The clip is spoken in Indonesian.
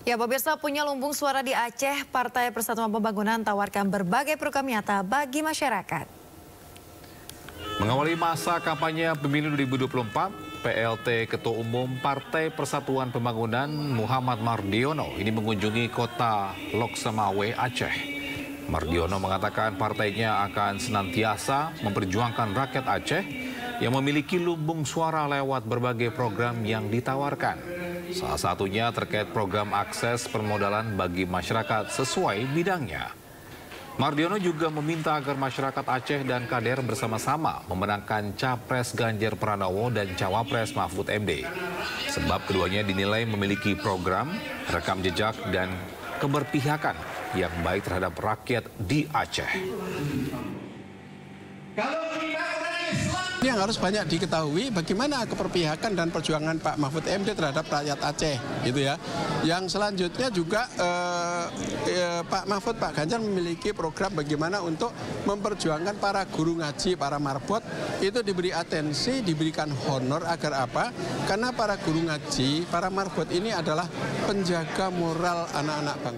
Ya, pemirsa, punya lumbung suara di Aceh, Partai Persatuan Pembangunan tawarkan berbagai program nyata bagi masyarakat. Mengawali masa kampanye pemilu 2024, PLT Ketua Umum Partai Persatuan Pembangunan Muhammad Mardiono ini mengunjungi kota Lok Semawe, Aceh. Mardiono mengatakan partainya akan senantiasa memperjuangkan rakyat Aceh yang memiliki lumbung suara lewat berbagai program yang ditawarkan. Salah satunya terkait program akses permodalan bagi masyarakat sesuai bidangnya. Mardiono juga meminta agar masyarakat Aceh dan Kader bersama-sama memenangkan Capres Ganjar Pranowo dan Cawapres Mahfud MD. Sebab keduanya dinilai memiliki program, rekam jejak, dan keberpihakan yang baik terhadap rakyat di Aceh. Yang harus banyak diketahui bagaimana keberpihakan dan perjuangan Pak Mahfud MD terhadap rakyat Aceh, gitu ya. Yang selanjutnya juga Pak Mahfud, Pak Ganjar memiliki program bagaimana untuk memperjuangkan para guru ngaji, para marbot itu diberi atensi, diberikan honor agar apa? Karena para guru ngaji, para marbot ini adalah penjaga moral anak-anak bangsa.